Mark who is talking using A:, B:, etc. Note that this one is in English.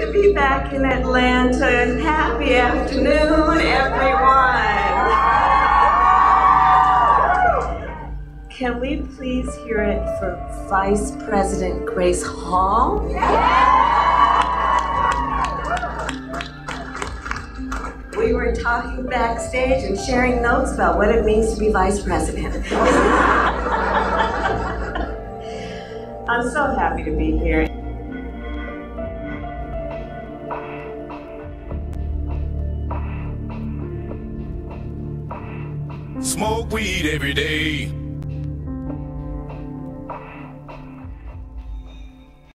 A: to be back in Atlanta, and happy afternoon, everyone. Can we please hear it for Vice President Grace Hall? We were talking backstage and sharing notes about what it means to be Vice President. I'm so happy to be here.
B: Smoke weed every day.